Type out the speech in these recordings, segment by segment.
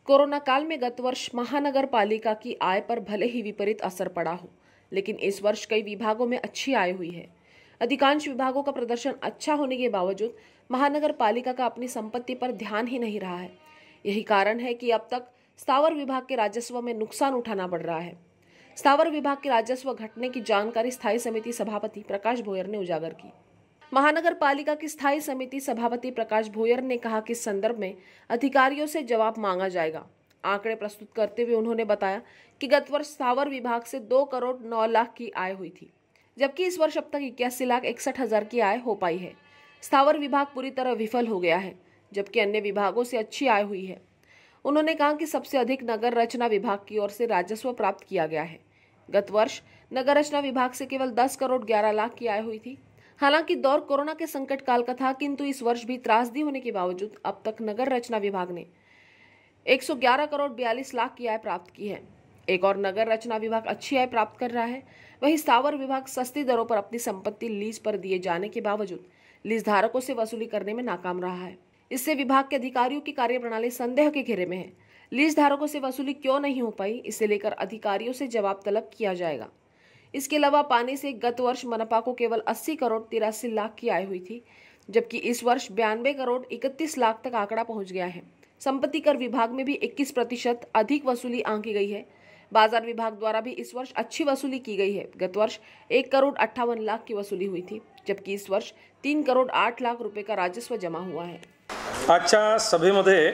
Corona काल में गत वर्ष महानगर पालिका की आय पर भले ही विपरीत असर पड़ा हो, लेकिन इस वर्ष कई विभागों में अच्छी आय हुई है। अधिकांश विभागों का प्रदर्शन अच्छा होने के बावजूद महानगर पालिका का अपनी संपत्ति पर ध्यान ही नहीं रहा है। यही कारण है कि अब तक स्थावर विभाग के राजस्व में नुकसान उठाना पड़ रहा है। स्थावर विभाग के राजस्व घटने की जानकारी स्थायी समिति सभापति प्रकाश भोयर ने उजागर की। महानगर पालिका की स्थायी समिति सभापति प्रकाश भोयर ने कहा कि इस संदर्भ में अधिकारियों से जवाब मांगा जाएगा। आंकड़े प्रस्तुत करते हुए उन्होंने बताया कि गत वर्ष स्थावर विभाग से 2 करोड़ 9 लाख की आय हुई थी, जबकि इस वर्ष अब तक 81,61,000 की आय हो पाई है। स्थावर विभाग पूरी तरह विफल हो गया है, जबकि अन्य विभागों से अच्छी आय हुई है। उन्होंने कहा कि सबसे अधिक नगर रचना विभाग की ओर से राजस्व प्राप्त किया गया है। गत वर्ष नगर रचना विभाग से केवल 10 करोड़ 11 लाख की आय हुई थी। हालांकि दौर कोरोना के संकट काल का था, किंतु इस वर्ष भी त्रासदी होने के बावजूद अब तक नगर रचना विभाग ने 111 करोड़ 42 लाख की आय प्राप्त की है। एक और नगर रचना विभाग अच्छी आय प्राप्त कर रहा है, वहीं स्थावर विभाग सस्ती दरों पर अपनी संपत्ति लीज पर दिए जाने के बावजूद लीज धारकों से वसूली करने में नाकाम रहा है। इससे विभाग के अधिकारियों की कार्यप्रणाली संदेह के घेरे में है। लीज धारकों से वसूली क्यों नहीं हो पाई, इसे लेकर अधिकारियों से जवाब तलब किया जाएगा। इसके अलावा पानी से गत वर्ष मनपा को केवल 80 करोड़ 83 लाख की आय हुई थी, जबकि इस वर्ष 92 करोड़ 31 लाख तक आंकड़ा पहुंच गया है। संपत्ति कर विभाग में भी 21% अधिक वसूली आंकी गई है। बाजार विभाग द्वारा भी इस वर्ष अच्छी वसूली की गई है। गत वर्ष 1 करोड़ 58 लाख की वसूली हुई थी, जबकि इस वर्ष 3 करोड़ 8 लाख रुपए का राजस्व जमा हुआ है। आजच्या सभेमध्ये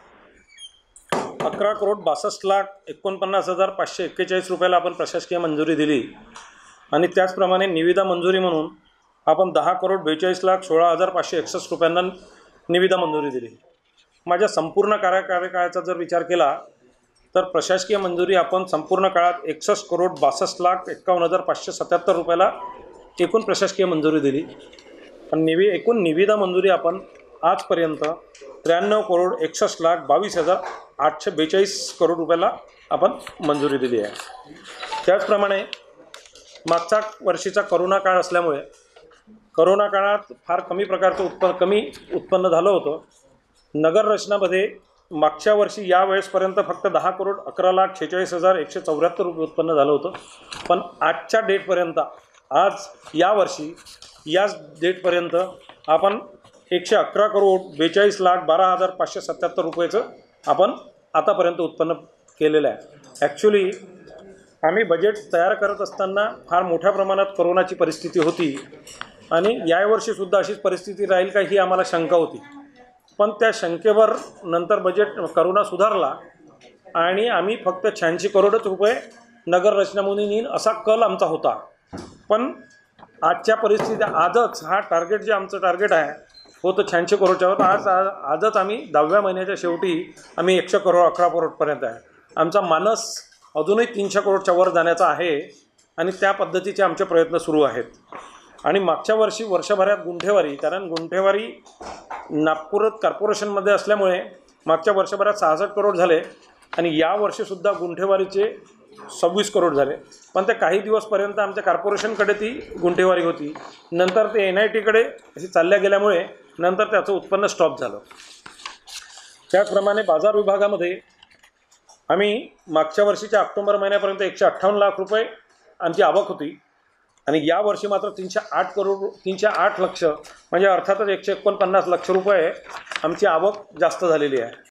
11 करोड 62,49,541 रुपयाला आपण प्रशासकीय मंजुरी दिली आणि त्याचप्रमाणे निविदा मंजुरी म्हणून आपण 10 करोड 42,16,561 रुपयांना निविदा मंजुरी दिली। माझ्या संपूर्ण कार्यकाळाचा जर विचार केला तर प्रशासकीय मंजुरी आपण संपूर्ण काळात 61 करोड 62,51,577 रुपयाला एकूण प्रशासकीय मंजुरी दिली आणि एकूण निविदा मंजुरी आपण आजपर्यंत 93 करोड 61,22,842 करोड रुपयाला आपण मंजुरी दिली आहे। त्याचप्रमाणे मागच्या वर्षीचा कोरोना काळ असल्यामुळे कोरोना काळात फार कमी प्रकारचं उत्पन्न झालं होतं। नगर रचनामध्ये मागच्या वर्षी या वेळेसपर्यंत फक्त 10 करोड 11,46,174 रुपये उत्पन्न झालं होतं, पण आजच्या डेटपर्यंत आज या वर्षी याच डेटपर्यंत आपण 111 करोड 42,12,577 रुपयाचं आपण आतापर्यंत उत्पन्न केलेलं आहे। ॲक्च्युली आम्ही बजेट तयार करत असताना फार मोठ्या प्रमाणात कोरोनाची परिस्थिती होती आणि यावर्षीसुद्धा अशीच परिस्थिती राहील का ही आम्हाला शंका होती, पण त्या शंकेवर नंतर बजेट कोरोना सुधारला आणि आम्ही फक्त 86 करोडच रुपये नगर रचनामधून येईन असा कल आमचा होता। पण आजच्या परिस्थितीत आजच हा टार्गेट जे आमचं टार्गेट आहे होतं 86 करोडच्या होतं। आजच आम्ही 10व्या महिन्याच्या शेवटी आम्ही 100 करोड 11 करोडपर्यंत आहे। आमचा मानस अजूनही 300 करोडच्या वर जाण्याचा आहे आणि त्या पद्धतीचे आमचे प्रयत्न सुरू आहेत। आणि मागच्या वर्षी वर्षभरात गुंठेवारी, कारण गुंठेवारी नागपूर कॉर्पोरेशनमध्ये असल्यामुळे मागच्या वर्षभरात 66 करोड झाले आणि या वर्षीसुद्धा गुंठेवारीचे 26 करोड झाले, पण ते काही दिवसपर्यंत आमच्या कॉर्पोरेशनकडे ती गुंठेवारी होती। नंतर ते NITकडे अशी चालल्या गेल्यामुळे नंतर त्याचं उत्पन्न स्टॉप झालं। त्याचप्रमाणे बाजार विभागामध्ये आम्ही मागच्या वर्षीच्या ऑक्टोबर महिन्यापर्यंत 158 लाख रुपये आमची आवक होती आणि या वर्षी मात्र 308 लक्ष म्हणजे अर्थातच 149 लक्ष रुपये आमची आवक जास्त झालेली आहे।